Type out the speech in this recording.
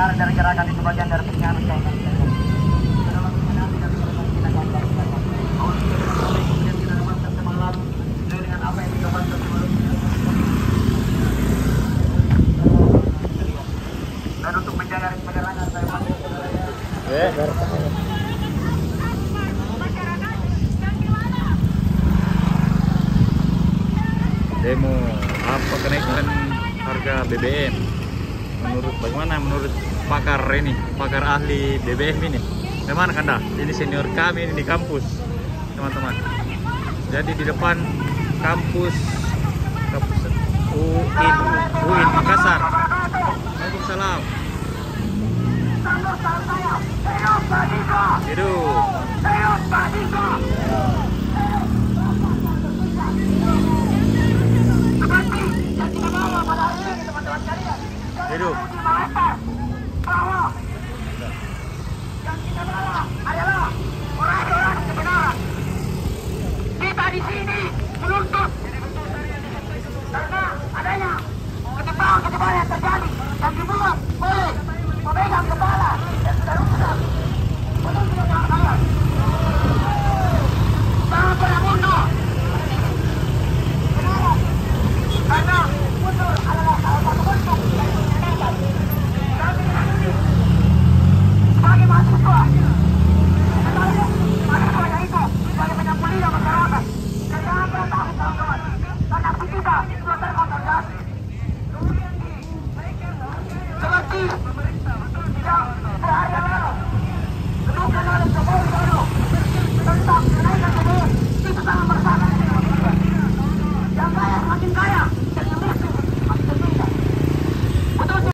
mendengar dari gerakan itu bagian dari pengaruh kawan. Dengan apa yang dilakukan dan untuk menjaga penerangan saya demo apa kenaikan harga BBM menurut pakar ini, pakar ahli BBM ini. Bagaimana Kanda? Ini senior kami ini di kampus teman-teman. Jadi di depan kampus UIN Makassar. Waalaikumsalam. Hidup. Hidup.